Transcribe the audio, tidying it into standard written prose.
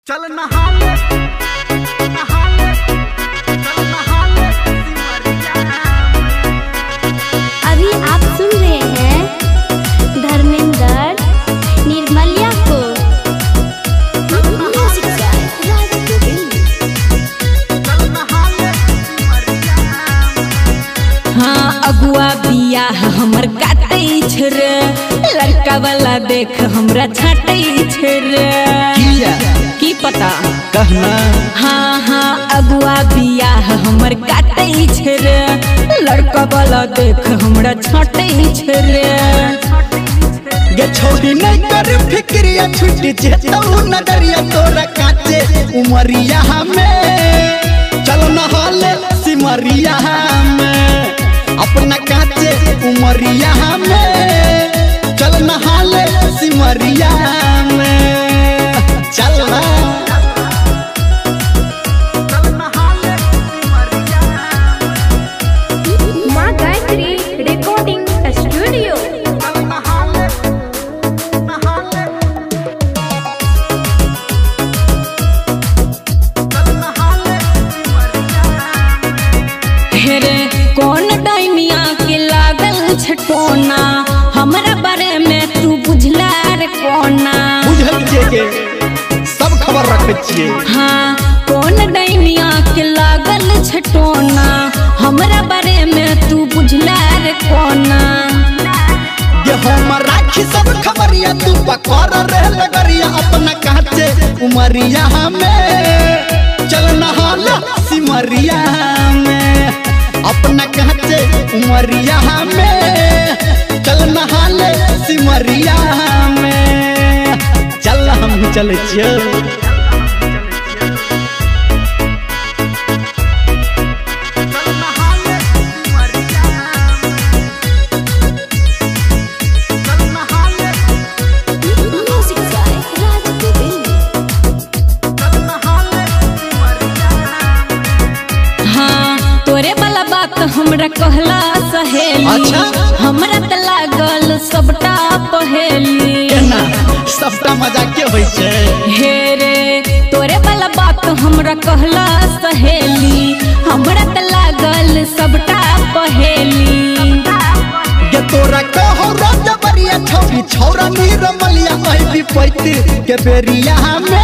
चल नहाले नहाले चल नहाले अभी आप सुन रहे हैं धर्मेंद्र निर्मलिया को। हाँ अगुआ बिया हमर काटे रे, लड़का वाला देख हमरा छाटे रे। की पता कहना। हाँ हाँ अगुआ बिया हमर काटे रे, लड़का वाला देख हमरा छाटे रे। गे छोड़ी नहीं कर फिक्रिया छूट जेतौ नजरिया तोरा काटे उमरिया में। चल नहाले सिमरिया में अपना काटे उमरिया में। चल नहाले सिमरिया में चल ना। माँ गायत्री रिकॉर्डिंग स्टूडियो। हेरे कौन डाइमिया के लागल छटोना, हमरा बारे में तू बुझला रे कोना। बुझल के सब खबर रखे छिए। हाँ कौन डाइमिया के लागल छटोना, हमरा बारे में तू बुझला रे कोना। ये हम राखी सब खबरिया तू पकड़ रहे लगरिया अपना काटे उमरिया में। चल नहाला सिमरिया में अपना काटे उमरिया में। चल नहाले सिमरिया में चल हम चल छिए। तोरे वाला बात हमरा कहला सहेली। अच्छा? हमरा त लागल सबटा पहेली। केना सबटा मजाक के होय छै। हे रे तोरे वाला बात हमरा कहला सहेली, हमरा त लागल सबटा पहेली। ये तोरा कहो राजबरिया छौरी छौरा नीरमलिया आई विपैत के बेरिया में।